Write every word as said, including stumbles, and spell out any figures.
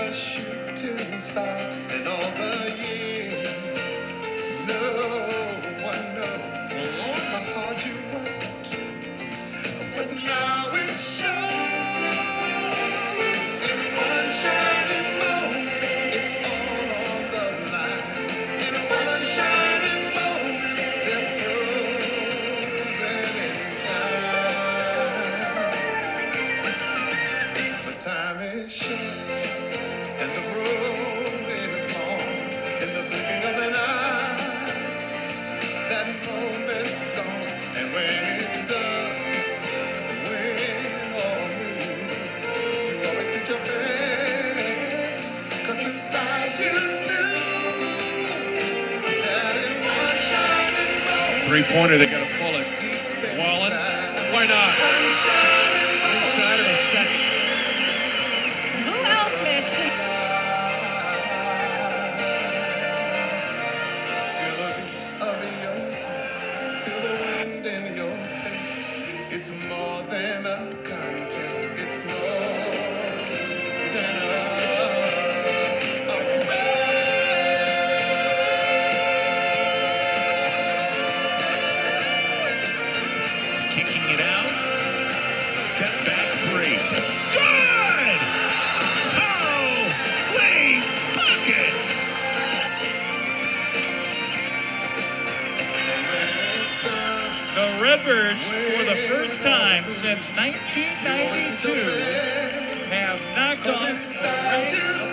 a shooting star in all the years. No one knows just how hard you worked, but now it shows in one shining moment. It's all on the line. In one shining moment, they're frozen in time. But time is short and the road is long. In the blinking of an eye, that moment's gone. And when it's done, win or lose, you always did your best. 'Cause inside you knew that in one shining moment, Three-pointer, they got to pull it. Wallen, why not? one shining moment, Inside of a second. Who else, Mitch? feel the beat of your heart, feel the wind in your face. It's more than a contest, it's more than a, a race. Kicking it out. Step back three. Good! Holy buckets! And when it's done, The Redbirds, for the first time since nineteen ninety-two, have knocked 'cause off inside the you